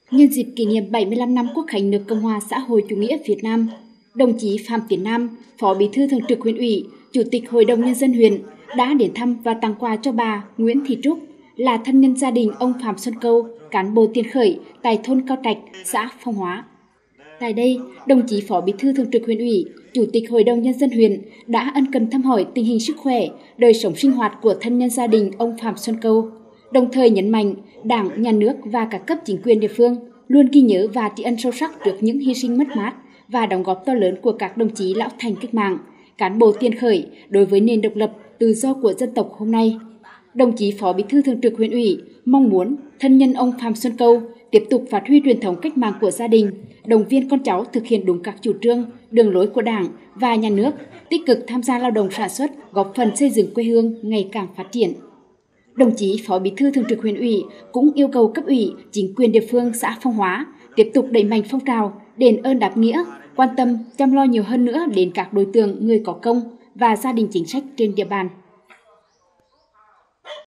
Nhân dịp kỷ niệm 75 năm Quốc khánh nước Cộng hòa Xã hội Chủ nghĩa Việt Nam, đồng chí Phạm Tiến Nam, Phó Bí thư Thường trực Huyện ủy, Chủ tịch Hội đồng Nhân dân huyện đã đến thăm và tặng quà cho bà Nguyễn Thị Trúc, là thân nhân gia đình ông Phạm Xuân Câu, cán bộ tiền khởi tại thôn Cao Trạch, xã Phong Hóa. Tại đây, đồng chí Phó Bí thư Thường trực Huyện ủy, Chủ tịch Hội đồng Nhân dân huyện đã ân cần thăm hỏi tình hình sức khỏe, đời sống sinh hoạt của thân nhân gia đình ông Phạm Xuân Câu, đồng thời nhấn mạnh Đảng, Nhà nước và các cấp chính quyền địa phương luôn ghi nhớ và tri ân sâu sắc trước những hy sinh mất mát và đóng góp to lớn của các đồng chí lão thành cách mạng, cán bộ tiền khởi đối với nền độc lập, tự do của dân tộc hôm nay. Đồng chí Phó Bí thư Thường trực Huyện ủy mong muốn thân nhân ông Phạm Xuân Câu tiếp tục phát huy truyền thống cách mạng của gia đình, động viên con cháu thực hiện đúng các chủ trương, đường lối của Đảng và Nhà nước, tích cực tham gia lao động sản xuất, góp phần xây dựng quê hương ngày càng phát triển. Đồng chí Phó Bí thư Thường trực Huyện ủy cũng yêu cầu cấp ủy, chính quyền địa phương xã Phong Hóa tiếp tục đẩy mạnh phong trào đền ơn đáp nghĩa, quan tâm chăm lo nhiều hơn nữa đến các đối tượng người có công và gia đình chính sách trên địa bàn.